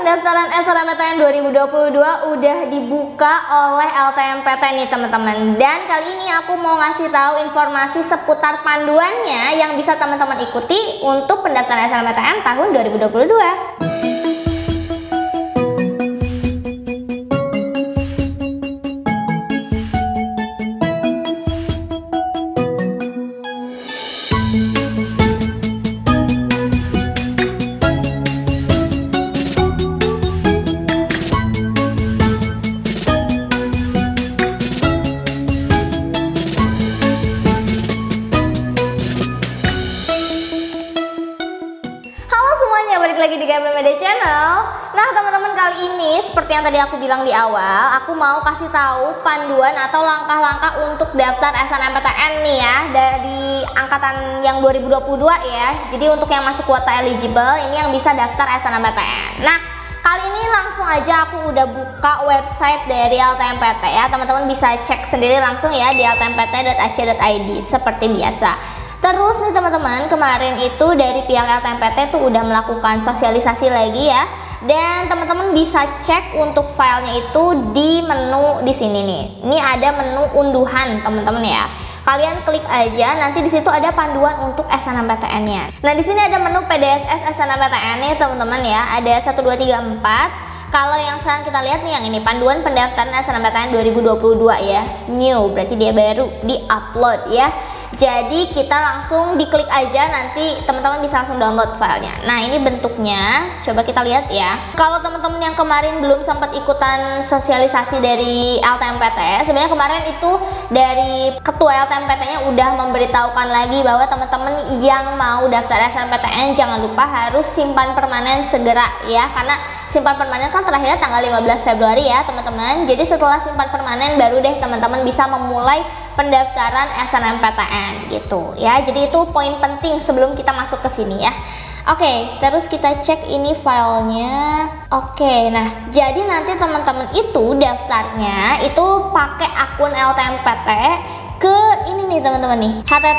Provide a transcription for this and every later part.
pendaftaran SNMPTN 2022 udah dibuka oleh LTMPT nih teman-teman. Dan kali ini aku mau ngasih tahu informasi seputar panduannya yang bisa teman-teman ikuti untuk pendaftaran SNMPTN tahun 2022. Balik lagi di GMM Media Channel. Nah teman-teman, kali ini seperti yang tadi aku bilang di awal, aku mau kasih tahu panduan atau langkah-langkah untuk daftar SNMPTN nih ya, dari angkatan yang 2022 ya. Jadi untuk yang masuk kuota eligible ini yang bisa daftar SNMPTN. Nah kali ini langsung aja aku udah buka website dari LTMPT ya. Teman-teman bisa cek sendiri langsung ya di ltmpt.ac.id seperti biasa. Terus nih teman-teman, kemarin itu dari pihak LTMPT tuh udah melakukan sosialisasi lagi ya. Dan teman-teman bisa cek untuk filenya itu di menu di sini nih. Ini ada menu unduhan teman-teman ya. Kalian klik aja, nanti di situ ada panduan untuk SNMPTN-nya. Nah, di sini ada menu PDSS SNMPTN nih teman-teman ya. Ada 1 2 3 4. Kalau yang sekarang kita lihat nih yang ini, panduan pendaftaran SNMPTN 2022 ya. New, berarti dia baru di-upload ya. Jadi kita langsung diklik aja, nanti teman-teman bisa langsung download filenya. Nah ini bentuknya, coba kita lihat ya. Kalau teman-teman yang kemarin belum sempat ikutan sosialisasi dari LTMPT, sebenarnya kemarin itu dari ketua LTMPT-nya udah memberitahukan lagi bahwa teman-teman yang mau daftar SNMPTN jangan lupa harus simpan permanen segera ya, karena simpan permanen kan terakhirnya tanggal 15 Februari ya teman-teman. Jadi setelah simpan permanen baru deh teman-teman bisa memulai pendaftaran SNMPTN gitu ya. Jadi itu poin penting sebelum kita masuk ke sini ya. Oke, terus kita cek ini filenya. Oke, nah jadi nanti teman-teman itu daftarnya itu pakai akun LTMPT ke ini nih teman-teman nih,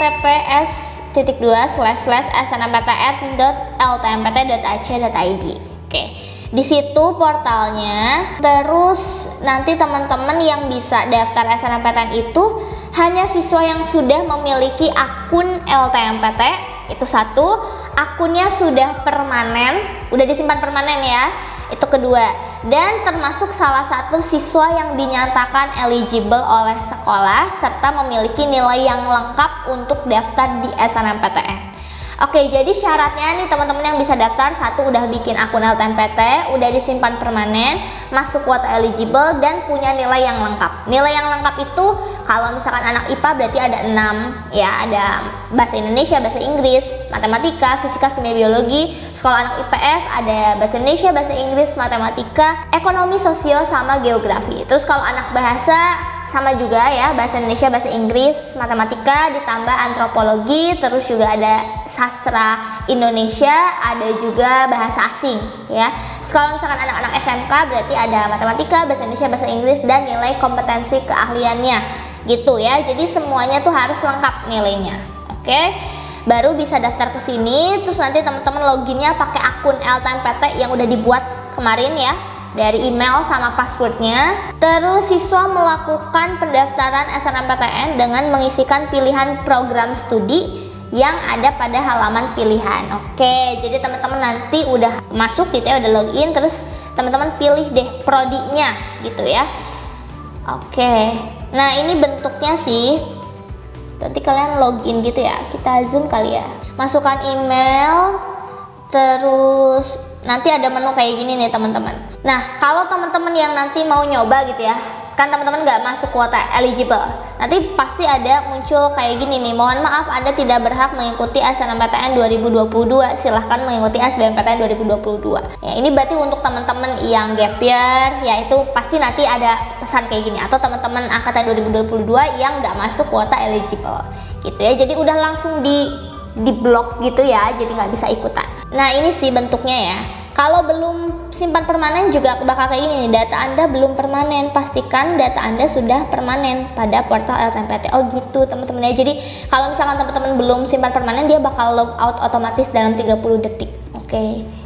https://snmptn.ltmpt.ac.id. Oke, di situ portalnya. Terus nanti teman-teman yang bisa daftar SNMPTN itu hanya siswa yang sudah memiliki akun LTMPT, itu satu, akunnya sudah permanen, udah disimpan permanen ya, itu kedua, dan termasuk salah satu siswa yang dinyatakan eligible oleh sekolah serta memiliki nilai yang lengkap untuk daftar di SNMPTN. Oke, jadi syaratnya nih teman-teman yang bisa daftar, satu udah bikin akun LTMPT, udah disimpan permanen, masuk kuota eligible, dan punya nilai yang lengkap. Nilai yang lengkap itu kalau misalkan anak IPA berarti ada 6 ya, ada bahasa Indonesia, bahasa Inggris, matematika, fisika, kimia, biologi. Sekolah anak IPS ada bahasa Indonesia, bahasa Inggris, matematika, ekonomi, sosio, sama geografi. Terus kalau anak bahasa sama juga ya, bahasa Indonesia, bahasa Inggris, matematika, ditambah antropologi, terus juga ada sastra Indonesia, ada juga bahasa asing ya. Terus kalau misalkan anak-anak SMK berarti ada matematika, bahasa Indonesia, bahasa Inggris, dan nilai kompetensi keahliannya gitu ya. Jadi semuanya tuh harus lengkap nilainya. Oke, baru bisa daftar ke sini. Terus nanti teman-teman loginnya pakai akun LTMPT yang udah dibuat kemarin ya, dari email sama passwordnya. Terus siswa melakukan pendaftaran SNMPTN dengan mengisikan pilihan program studi yang ada pada halaman pilihan. Oke, jadi teman-teman nanti udah masuk gitu ya, udah login, terus teman-teman pilih deh prodinya gitu ya. Oke, nah ini bentuknya sih, nanti kalian login gitu ya, kita zoom kali ya. Masukkan email, terus nanti ada menu kayak gini nih teman-teman. Nah kalau teman-teman yang nanti mau nyoba gitu ya, kan teman-teman nggak masuk kuota eligible, nanti pasti ada muncul kayak gini nih, mohon maaf Anda tidak berhak mengikuti SNMPTN 2022, silahkan mengikuti SBMPTN 2022 ya. Ini berarti untuk teman-teman yang gap year ya, itu pasti nanti ada pesan kayak gini, atau teman-teman angkatan 2022 yang nggak masuk kuota eligible gitu ya. Jadi udah langsung di blok gitu ya, jadi nggak bisa ikutan. Nah ini sih bentuknya ya. Kalau belum simpan permanen juga bakal kayak gini nih, data Anda belum permanen, pastikan data Anda sudah permanen pada portal LTMPT. Oh gitu teman-teman ya. Jadi kalau misalkan teman-teman belum simpan permanen, dia bakal log out otomatis dalam 30 detik. Oke,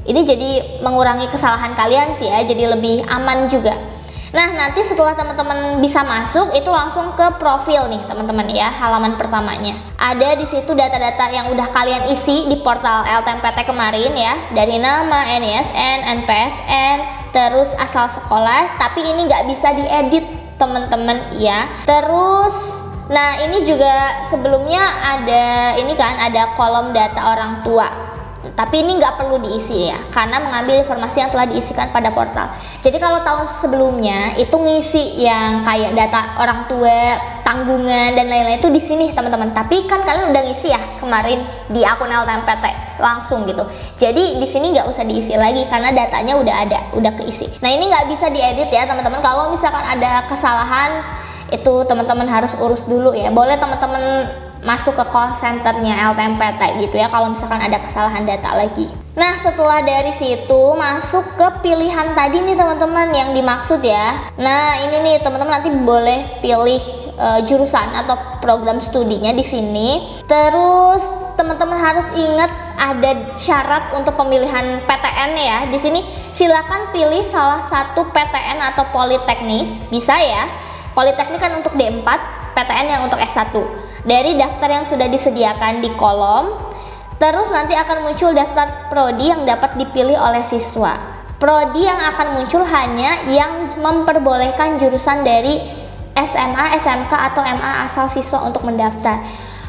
Ini jadi mengurangi kesalahan kalian sih ya, jadi lebih aman juga. Nah, nanti setelah teman-teman bisa masuk, itu langsung ke profil nih teman-teman ya, halaman pertamanya. Ada di situ data-data yang udah kalian isi di portal LTMPT kemarin ya, dari nama, NISN, NPSN, terus asal sekolah, tapi ini nggak bisa diedit teman-teman ya. Terus, nah ini juga sebelumnya ada ini kan, ada kolom data orang tua. Tapi ini nggak perlu diisi ya, karena mengambil informasi yang telah diisikan pada portal. Jadi kalau tahun sebelumnya itu ngisi yang kayak data orang tua, tanggungan dan lain-lain itu di sini teman-teman. Tapi kan kalian udah ngisi ya kemarin di akun LTMPT langsung gitu. Jadi di sini nggak usah diisi lagi karena datanya udah ada, udah keisi. Nah ini nggak bisa diedit ya teman-teman. Kalau misalkan ada kesalahan itu teman-teman harus urus dulu ya. Boleh teman-teman masuk ke call centernya LTMPT gitu ya kalau misalkan ada kesalahan data lagi. Nah setelah dari situ masuk ke pilihan tadi nih teman-teman yang dimaksud ya. Nah ini nih teman-teman nanti boleh pilih jurusan atau program studinya di sini. Terus teman-teman harus ingat ada syarat untuk pemilihan PTN ya. Di sini silakan pilih salah satu PTN atau politeknik, bisa ya. Politeknik kan untuk D4, PTN yang untuk S1. Dari daftar yang sudah disediakan di kolom. Terus nanti akan muncul daftar prodi yang dapat dipilih oleh siswa. Prodi yang akan muncul hanya yang memperbolehkan jurusan dari SMA, SMK atau MA asal siswa untuk mendaftar.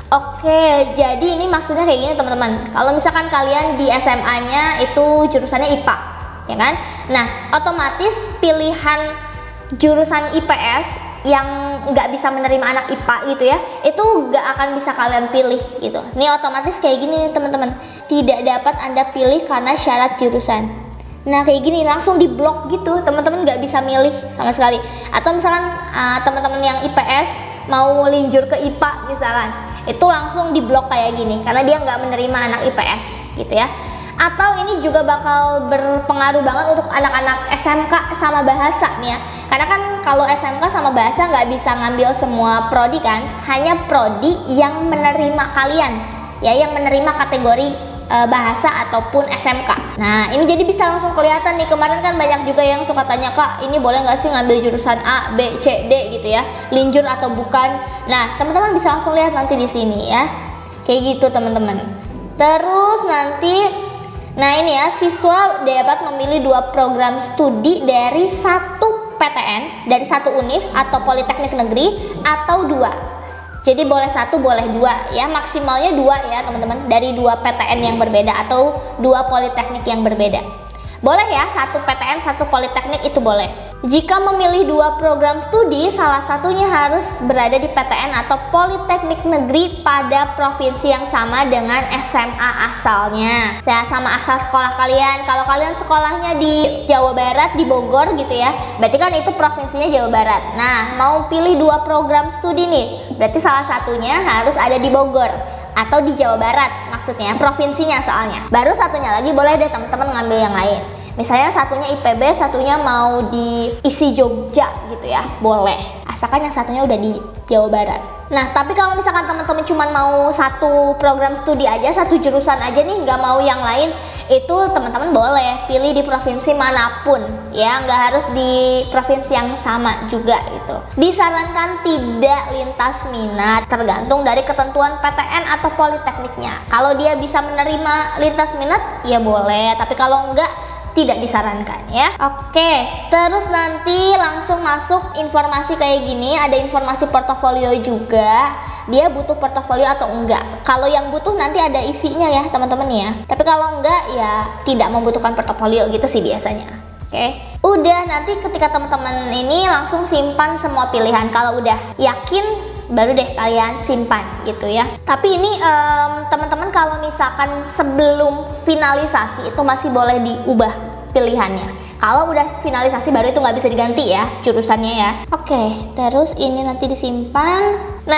Oke, jadi ini maksudnya kayak gini teman-teman. Kalau misalkan kalian di SMA-nya itu jurusannya IPA, ya kan? Nah, otomatis pilihan jurusan IPS yang nggak bisa menerima anak IPA gitu ya, itu nggak akan bisa kalian pilih gitu. Ini otomatis kayak gini nih teman-teman, tidak dapat Anda pilih karena syarat jurusan. Nah kayak gini langsung diblok gitu, teman-teman nggak bisa milih sama sekali. Atau misalkan teman-teman yang IPS mau linjur ke IPA misalkan, itu langsung diblok kayak gini karena dia nggak menerima anak IPS gitu ya. Atau ini juga bakal berpengaruh banget untuk anak-anak SMK sama bahasa nih ya. Karena kan kalau SMK sama bahasa nggak bisa ngambil semua prodi kan, hanya prodi yang menerima kalian ya, yang menerima kategori bahasa ataupun SMK. Nah ini jadi bisa langsung kelihatan nih. Kemarin kan banyak juga yang suka tanya, Kak ini boleh nggak sih ngambil jurusan A, B, C, D gitu ya, linjur atau bukan. Nah teman-teman bisa langsung lihat nanti di sini ya, kayak gitu teman-teman. Terus nanti nah ini ya, siswa dapat memilih 2 program studi dari satu PTN, dari satu univ atau politeknik negeri atau 2. Jadi boleh 1, boleh 2 ya, maksimalnya 2 ya teman-teman, dari 2 PTN yang berbeda atau 2 politeknik yang berbeda. Boleh ya, 1 PTN 1 politeknik itu boleh. Jika memilih 2 program studi, salah satunya harus berada di PTN atau politeknik negeri pada provinsi yang sama dengan SMA asalnya. Saya sama asal sekolah kalian. Kalau kalian sekolahnya di Jawa Barat, di Bogor gitu ya, berarti kan itu provinsinya Jawa Barat. Nah, mau pilih 2 program studi nih, berarti salah satunya harus ada di Bogor atau di Jawa Barat, maksudnya provinsinya soalnya. Baru satunya lagi boleh deh teman-teman ngambil yang lain. Misalnya satunya IPB, satunya mau diisi Jogja gitu ya, boleh. Asalkan yang satunya udah di Jawa Barat. Nah, tapi kalau misalkan teman-teman cuma mau 1 program studi aja, 1 jurusan aja nih, nggak mau yang lain, itu teman-teman boleh pilih di provinsi manapun ya, nggak harus di provinsi yang sama juga gitu. Disarankan tidak lintas minat, tergantung dari ketentuan PTN atau politekniknya. Kalau dia bisa menerima lintas minat, ya boleh, tapi kalau enggak, tidak disarankan ya. Oke, terus nanti langsung masuk informasi kayak gini, ada informasi portofolio juga. Dia butuh portofolio atau enggak. Kalau yang butuh nanti ada isinya ya teman-teman ya. Tapi kalau enggak ya tidak membutuhkan portofolio gitu sih biasanya. Oke. Udah, nanti ketika teman-teman ini langsung simpan semua pilihan. Kalau udah yakin baru deh kalian simpan gitu ya. Tapi ini teman-teman kalau misalkan sebelum finalisasi itu masih boleh diubah pilihannya. Kalau udah finalisasi baru itu nggak bisa diganti ya jurusannya ya. Oke, terus ini nanti disimpan. Nah, terus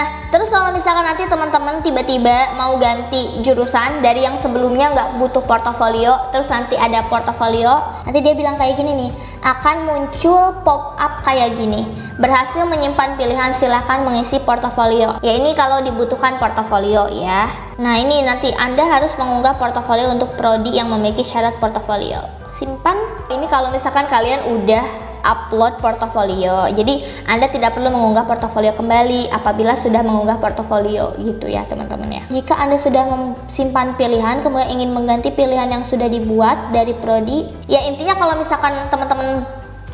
Terus kalau misalkan nanti teman-teman tiba-tiba mau ganti jurusan dari yang sebelumnya nggak butuh portofolio, terus nanti ada portofolio, nanti dia bilang kayak gini nih, akan muncul pop up kayak gini. Berhasil menyimpan pilihan, silahkan mengisi portofolio. Ya ini kalau dibutuhkan portofolio ya. Nah ini nanti Anda harus mengunggah portofolio untuk prodi yang memiliki syarat portofolio. Simpan. Ini kalau misalkan kalian udah upload portofolio, jadi Anda tidak perlu mengunggah portofolio kembali apabila sudah mengunggah portofolio gitu ya teman-teman ya. Jika Anda sudah menyimpan pilihan kemudian ingin mengganti pilihan yang sudah dibuat dari prodi, ya intinya kalau misalkan teman-teman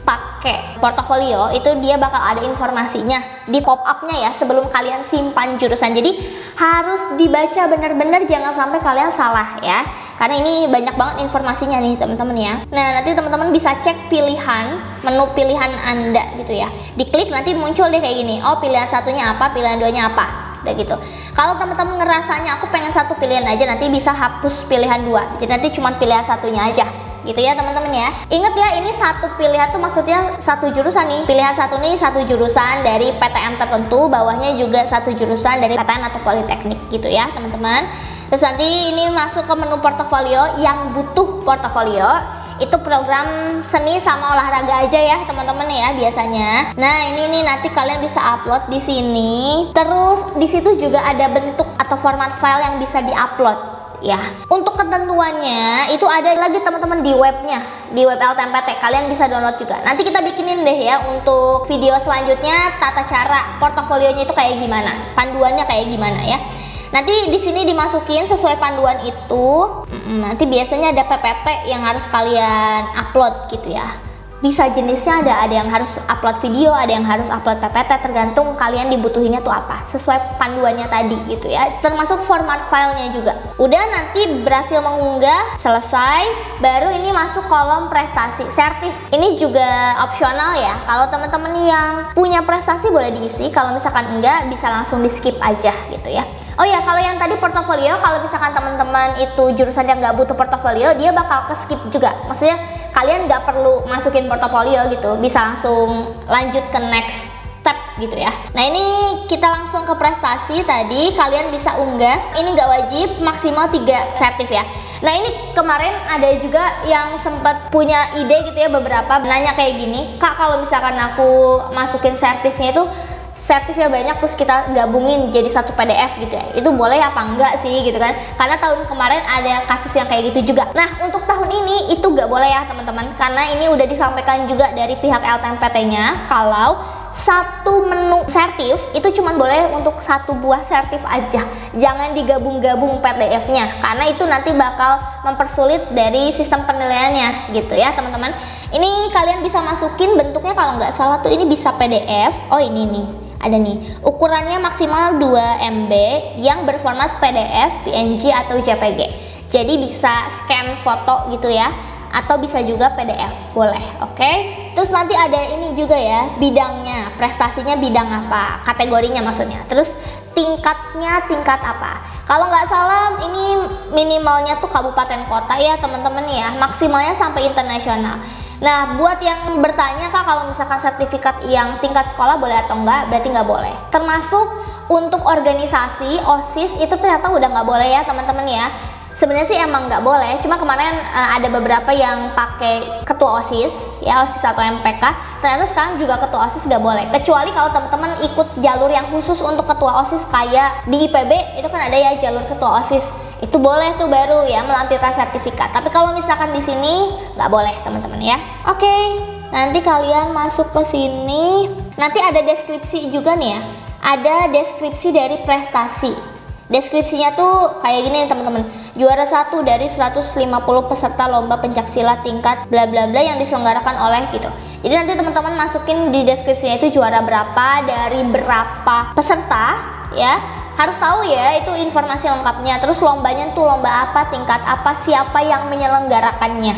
pakai portofolio itu dia bakal ada informasinya di pop up-nya ya sebelum kalian simpan jurusan. Jadi harus dibaca benar-benar, jangan sampai kalian salah ya. Karena ini banyak banget informasinya nih teman-teman ya. Nah nanti teman-teman bisa cek pilihan, menu pilihan Anda gitu ya. Diklik nanti muncul deh kayak gini. Oh pilihan satunya apa, pilihan duanya apa, udah gitu. Kalau teman-teman ngerasanya aku pengen satu pilihan aja, nanti bisa hapus pilihan dua. Jadi nanti cuma pilihan satunya aja. Gitu ya teman-teman ya. Ingat ya ini satu pilihan tuh maksudnya satu jurusan nih. Pilihan satu nih satu jurusan dari PTN tertentu, bawahnya juga satu jurusan dari PTN atau Politeknik gitu ya teman-teman. Terus nanti ini masuk ke menu portofolio. Yang butuh portofolio itu program seni sama olahraga aja ya teman-teman ya biasanya. Nah ini nih nanti kalian bisa upload di sini. Terus di situ juga ada bentuk atau format file yang bisa diupload. Ya, untuk ketentuannya itu ada lagi teman-teman di webnya, di web LTMPT. Kalian bisa download juga. Nanti kita bikinin deh ya untuk video selanjutnya tata cara portofolionya itu kayak gimana, panduannya kayak gimana ya. Nanti di sini dimasukin sesuai panduan itu. Nanti biasanya ada PPT yang harus kalian upload gitu ya. Bisa jenisnya ada yang harus upload video, ada yang harus upload PPT, tergantung kalian dibutuhinnya tuh apa sesuai panduannya tadi gitu ya, termasuk format filenya juga. Udah nanti berhasil mengunggah, selesai, baru ini masuk kolom prestasi sertif. Ini juga opsional ya, kalau teman-teman yang punya prestasi boleh diisi, kalau misalkan enggak bisa langsung di skip aja gitu ya. Oh ya, kalau yang tadi portofolio, kalau misalkan teman-teman itu jurusan yang nggak butuh portofolio, dia bakal ke skip juga. Maksudnya kalian nggak perlu masukin portofolio gitu, bisa langsung lanjut ke next step gitu ya. Nah ini kita langsung ke prestasi tadi, kalian bisa unggah. Ini nggak wajib, maksimal 3 sertif ya. Nah ini kemarin ada juga yang sempat punya ide gitu ya, beberapa nanya kayak gini, Kak kalau misalkan aku masukin sertifnya itu sertifnya banyak terus kita gabungin jadi satu PDF gitu ya, itu boleh apa enggak sih gitu kan, karena tahun kemarin ada kasus yang kayak gitu juga. Nah untuk tahun ini itu nggak boleh ya teman-teman, karena ini udah disampaikan juga dari pihak LTMPT-nya kalau satu menu sertif itu cuma boleh untuk satu buah sertif aja, jangan digabung-gabung PDF-nya karena itu nanti bakal mempersulit dari sistem penilaiannya gitu ya teman-teman. Ini kalian bisa masukin bentuknya, kalau nggak salah tuh ini bisa PDF. Oh ini nih ada nih, ukurannya maksimal 2 MB yang berformat PDF, PNG atau JPG. Jadi bisa scan foto gitu ya, atau bisa juga PDF, boleh. Oke. Terus nanti ada ini juga ya, bidangnya, prestasinya bidang apa, kategorinya maksudnya. Terus tingkatnya tingkat apa. Kalau nggak salah ini minimalnya tuh kabupaten kota ya teman-teman ya, maksimalnya sampai internasional. Nah buat yang bertanya Kak kalau misalkan sertifikat yang tingkat sekolah boleh atau enggak, berarti nggak boleh. Termasuk untuk organisasi OSIS itu ternyata udah nggak boleh ya teman-teman ya. Sebenarnya sih emang nggak boleh, cuma kemarin ada beberapa yang pakai ketua OSIS ya, OSIS atau MPK. Ternyata sekarang juga ketua OSIS nggak boleh, kecuali kalau teman-teman ikut jalur yang khusus untuk ketua OSIS kayak di IPB itu kan ada ya jalur ketua OSIS. Itu boleh tuh baru ya melampirkan sertifikat. Tapi kalau misalkan di sini nggak boleh teman-teman ya. Oke, nanti kalian masuk ke sini. Nanti ada deskripsi juga nih ya. Ada deskripsi dari prestasi. Deskripsinya tuh kayak gini teman-teman. Juara 1 dari 150 peserta lomba pencaksilat tingkat bla bla bla yang diselenggarakan oleh gitu. Jadi nanti teman-teman masukin di deskripsinya itu juara berapa dari berapa peserta ya. Harus tahu ya itu informasi lengkapnya. Terus lombanya tuh lomba apa, tingkat apa, siapa yang menyelenggarakannya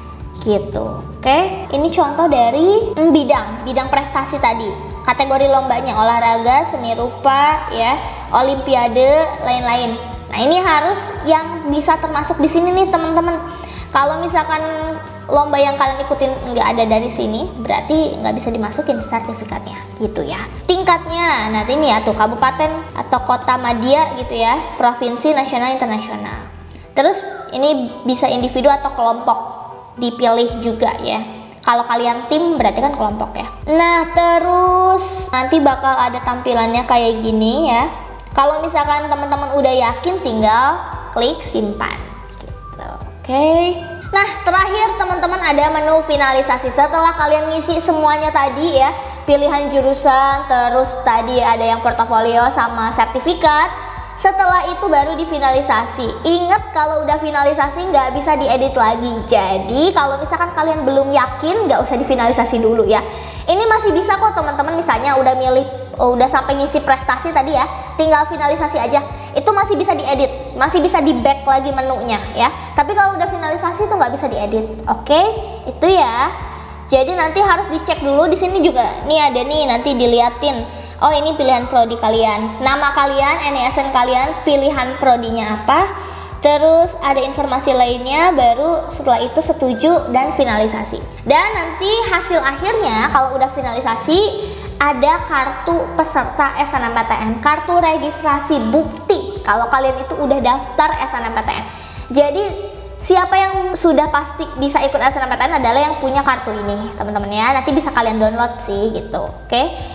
gitu. Oke, ini contoh dari bidang prestasi tadi. Kategori lombanya olahraga, seni rupa ya, olimpiade, lain-lain. Nah ini harus yang bisa termasuk di sini nih teman-teman. Kalau misalkan lomba yang kalian ikutin nggak ada dari sini, berarti nggak bisa dimasukin sertifikatnya gitu ya. Tingkatnya, nah ini ya tuh kabupaten atau kota madya gitu ya, provinsi, nasional, internasional. Terus ini bisa individu atau kelompok dipilih juga ya. Kalau kalian tim berarti kan kelompok ya. Nah terus nanti bakal ada tampilannya kayak gini ya. Kalau misalkan teman-teman udah yakin tinggal klik simpan gitu. Oke. Nah terakhir teman-teman ada menu finalisasi. Setelah kalian ngisi semuanya tadi ya, pilihan jurusan, terus tadi ada yang portofolio sama sertifikat. Setelah itu baru difinalisasi. Ingat kalau udah finalisasi nggak bisa diedit lagi. Jadi kalau misalkan kalian belum yakin nggak usah difinalisasi dulu ya. Ini masih bisa kok teman-teman, misalnya udah milih, udah sampai ngisi prestasi tadi ya, tinggal finalisasi aja. Itu masih bisa diedit, masih bisa di back lagi menunya ya. Tapi kalau udah finalisasi itu nggak bisa diedit. Oke, itu ya. Jadi nanti harus dicek dulu di sini juga. Nih ada nih, nanti diliatin. Oh ini pilihan prodi kalian, nama kalian, NISN kalian, pilihan prodinya apa, terus ada informasi lainnya, baru setelah itu setuju dan finalisasi. Dan nanti hasil akhirnya kalau udah finalisasi ada kartu peserta SNMPTN, kartu registrasi bukti kalau kalian itu udah daftar SNMPTN. Jadi siapa yang sudah pasti bisa ikut SNMPTN adalah yang punya kartu ini teman-teman ya. Nanti bisa kalian download sih gitu, oke?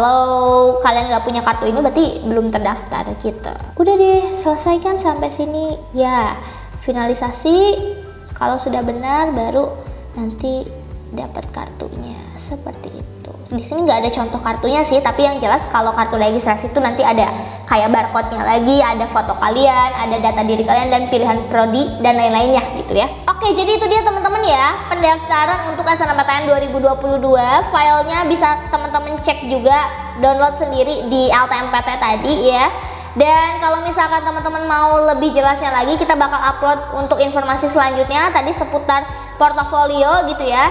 Kalau kalian nggak punya kartu ini berarti belum terdaftar gitu. Udah deh, selesaikan sampai sini ya. Finalisasi, kalau sudah benar baru nanti dapat kartunya seperti itu. Di sini nggak ada contoh kartunya sih, tapi yang jelas kalau kartu registrasi itu nanti ada kayak barcode-nya lagi, ada foto kalian, ada data diri kalian dan pilihan prodi dan lain-lainnya gitu ya. Oke, jadi itu dia teman-teman ya, pendaftaran untuk SNMPTN 2022. Filenya bisa teman-teman cek juga, download sendiri di LTMPT tadi ya. Dan kalau misalkan teman-teman mau lebih jelasnya lagi, kita bakal upload untuk informasi selanjutnya tadi seputar portofolio gitu ya.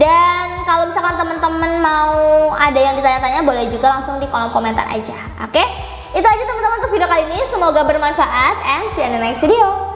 Dan kalau misalkan teman-teman mau ada yang ditanya-tanya, boleh juga langsung di kolom komentar aja. Oke? Itu aja teman-teman untuk video kali ini. Semoga bermanfaat and see you in the next video.